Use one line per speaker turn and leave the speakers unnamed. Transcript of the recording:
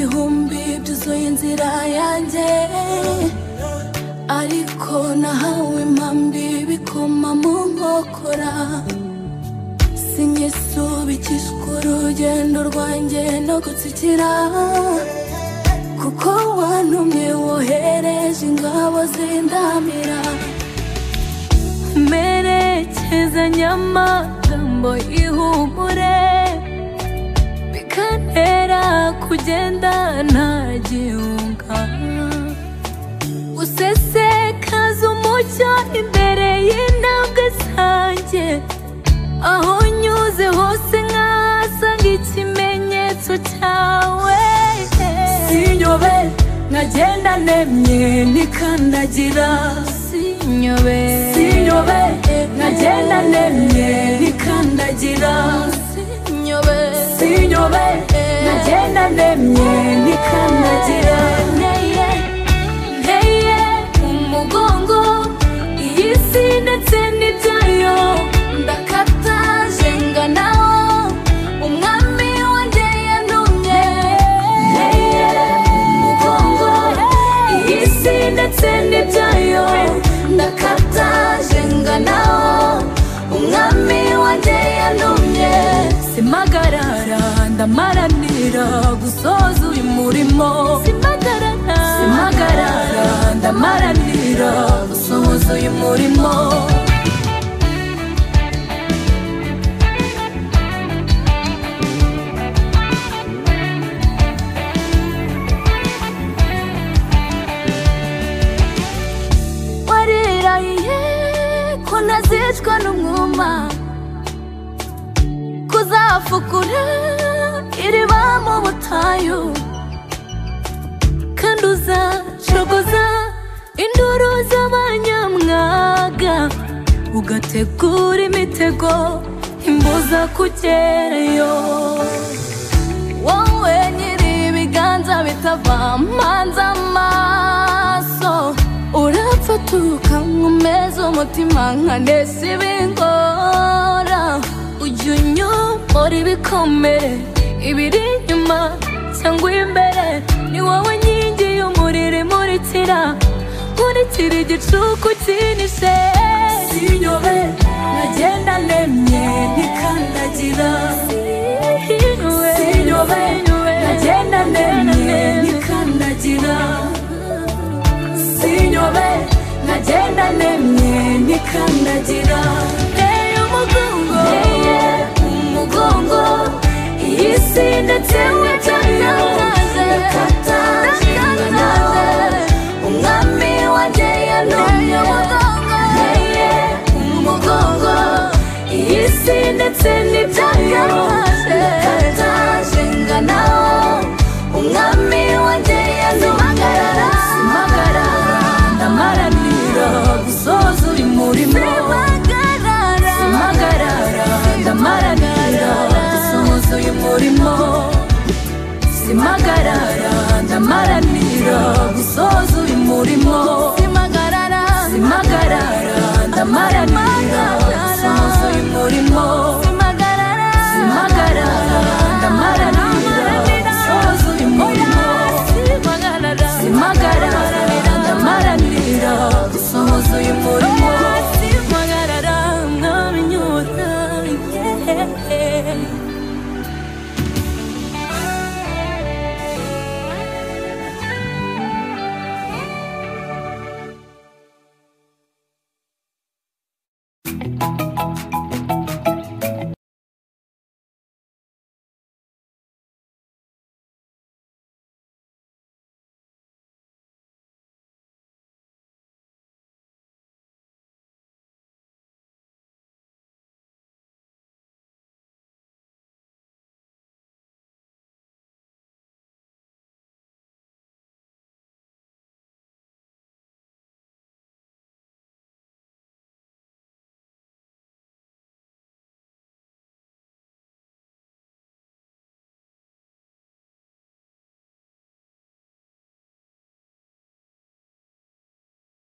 ibihumbi byuzuye inzira yanjye, ariko nahawe impambi bikoma mu nkokora. Sinyisubikishwa urugendo rwanjye no gutsikira, kuko wantumye wohereje ingabo zindamira. Merekezanya amagambo y'ihumure, bikantera kugenda nta gihunga. Usesekaza umucyo imbere y'intambwe zanjye, aho nyuze hose nkahasanga ikimenyetso cyawe. Sinyobe nkagenda nemye nikandagira, sinyobe nkagenda nemye nikandagira, sinyobe nkagenda nemye nikandagira. Nteye umugongo iyi si ndetse n'ibyayo, ndakataje nganaho umwami wanjye yantumye. Nteye umugongo iyi si ndetse n'ibyayo, ndakataje nganaho umwami wanjye yantumye. Simpagarara ndamaranira gusoza uyu murimo, simpagarara ndamaranira gusoza uyu murimo. Warirahiye ko ntazicwa n'umwuma, kuzafukura iriba mu butayu, kandi uzacogoza induru z'abanyamwaga, ugategura imitego imbuza kugerayo. Wowe nyiri ibiganza bitava mpanze amaso, urapfatuka nkomeza umutima nkanesa ibingora. Ujya unyomora ibikomere, ibiri inyuma cyangwa imbere, ni wowe nkingi y'umuriro imurikira, nkurikira igicuku kinishe. Sinyobe nkagenda nemye nikandagira, sinyobe nkagenda nemye nikandagira, sinyobe nkagenda nemye nikandagira. Nteye umugongo iyi si ndetse n'ibyayo, ndakataje umwami wanjye yantumye. Nteye umugongo iyi si ndetse n'ibyayo, ndakataje nganaho umwami wanjye yantumye. Simpagarara ndamaranira gusoza uyu murimo, simpagarara ndamaranira gusoza uyu murimo, simpagarara ndamaranira gusoza uyu murimo, simpagarara ndamaranira gusoza uyu murimo, simpagarara ndamaranira gusoza uyu murimo, simpagarara ndamaranira gusoza uyu murimo.